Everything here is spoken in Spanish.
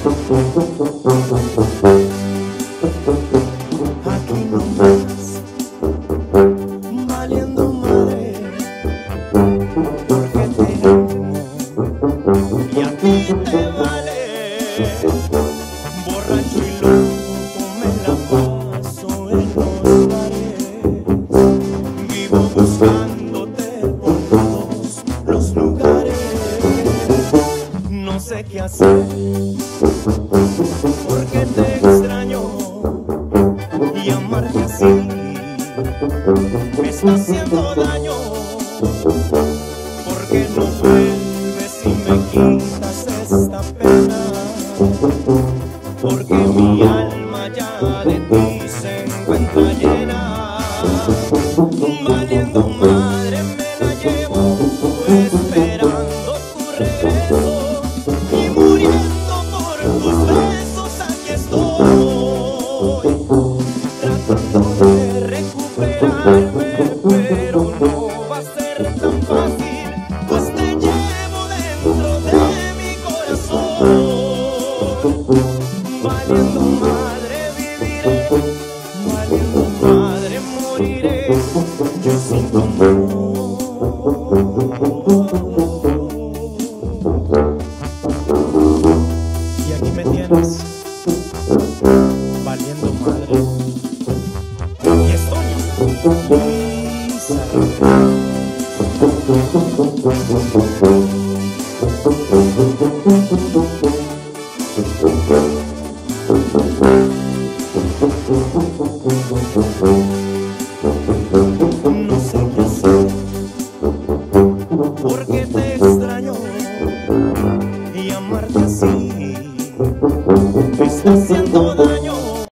Aquí nomás, valiendo madre, porque te amo y a ti te vale. Borracho y loco me la paso en los bares, vivo buscándote por todos los lugares. No sé qué hacer porque te extraño y amarte así me está haciendo daño, porque no vuelves y me quitas esta pena, porque mi alma ya de ti se encuentra llena. Valiendo madre me la llevo esperando tu regreso, y muriendo por tus besos aquí estoy, tratando de recuperarme, pero no va a ser tan fácil, pues te llevo dentro de mi corazón. Valiendo madre viviré, valiendo madre moriré, yo sin tu amor. Y aquí me tienes, valiendo madre. Y estoy Luis Arregui.